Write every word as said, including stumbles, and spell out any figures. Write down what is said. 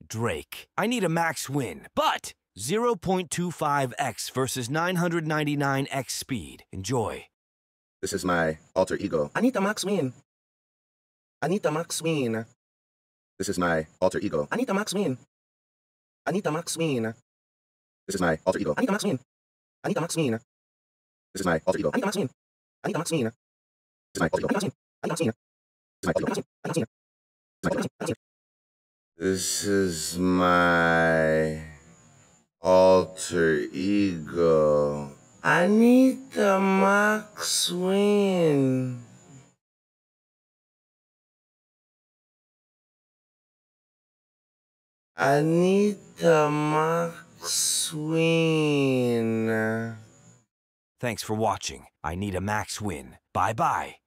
Drake. Anita Max Wynn, but zero point two five x versus nine hundred ninety-nine x speed. Enjoy. This is my alter ego. Anita Max Wynn. Anita Max Wynn. This is my alter ego. Anita Max Wynn. Anita Max Wynn. This is my alter ego. Anita Max Wynn. Anita Max Wynn. This is my alter ego. Anita Max Wynn. Anita Max Wynn. This is my alter ego. Anita Max Wynn. Anita Max Wynn. This is my alter ego. Anita Max Wynn. Anita Max Wynn. Thanks for watching. Anita Max Wynn. Bye-bye.